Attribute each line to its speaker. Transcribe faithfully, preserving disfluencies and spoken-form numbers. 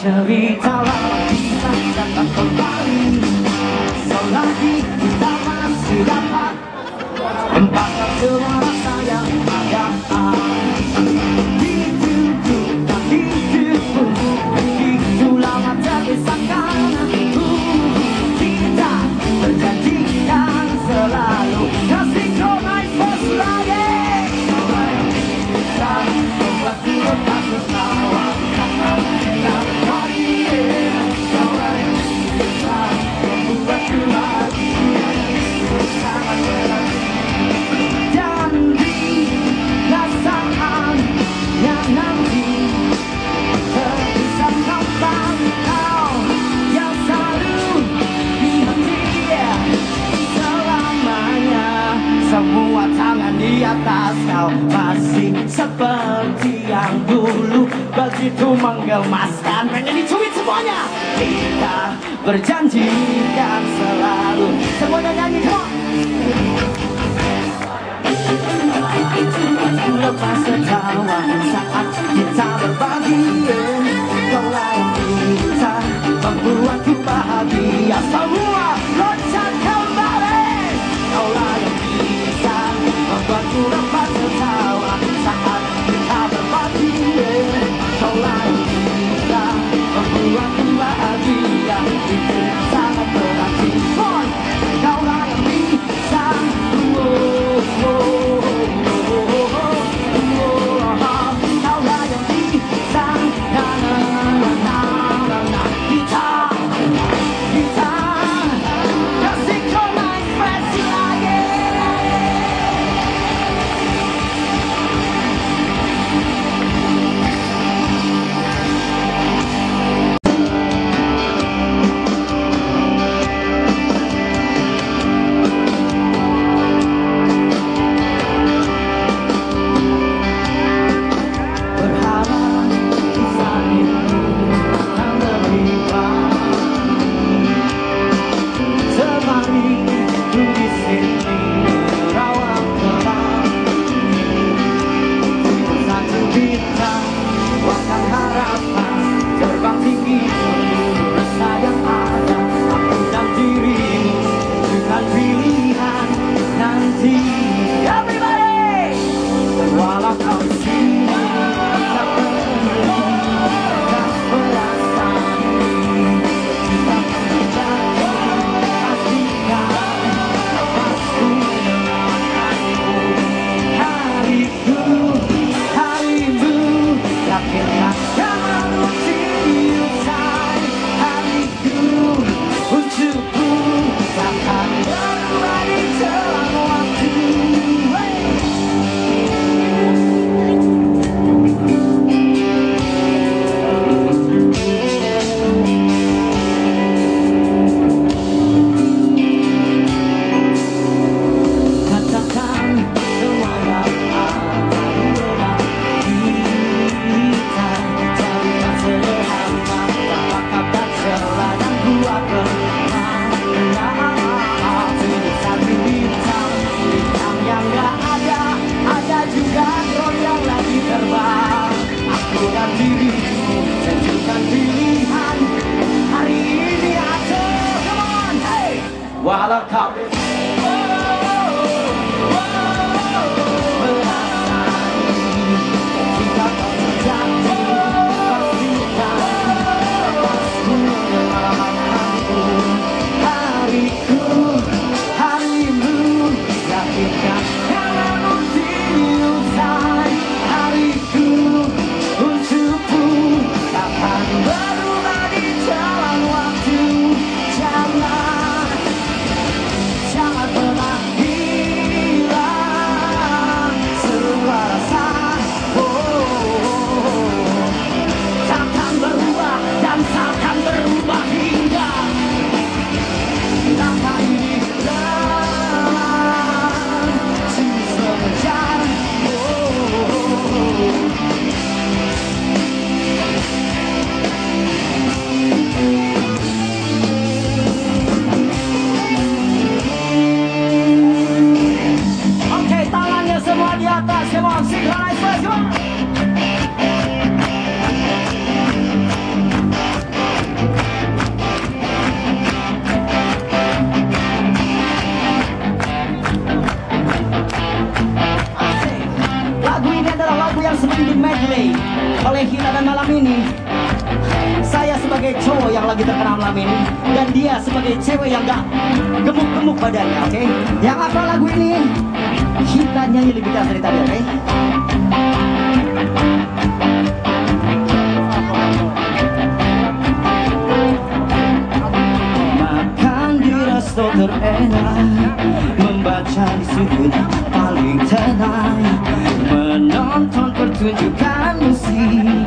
Speaker 1: cerita lama kita dapat kembali selagi kita masih dapat membakar semua rasa yang ada di hidupku dan hidupku. Begitu lama terpisahkan, kita berjanjikan selalu kasih kau naik bus lagi. Kau yang bisa membuatku lepas tertawa. Semua tangan di atas, kau masih seperti yang dulu, begitu menggemaskan, pengen dicubit semuanya. Kita berjanjikan selalu, semuanya nyanyi kok. Lepas tertawa saat kita berbagi, kau yang bisa membuatku bahagia. Semua loncat kembali, kau yang bisa membuatku lepas tertawa saat kita berbagi. Kau yang bisa membuatku bahagia, itu sangat berarti. Boy, kau yang bisa, oh, oh, oh, oh, oh, oh, oh, kau yang bisa oleh Hina. Dan malam ini saya sebagai cowok yang lagi terkenal malam ini, dan dia sebagai cewek yang gak gemuk-gemuk badannya, oke? Okay? Yang apa lagu ini? Kita nyanyi lebih keras dari tadi, oke? Okay? Makan di resto terenak, membaca di sudut paling tenang, menonton pertunjukan musik